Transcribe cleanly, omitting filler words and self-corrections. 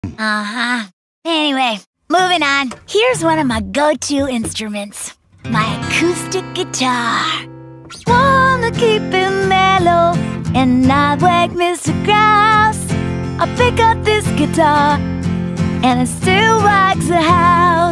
Uh-huh. Anyway, moving on. Here's one of my go-to instruments. My acoustic guitar. Wanna keep it mellow and not wake Mr. Grouse. I pick up this guitar and it still rocks the house.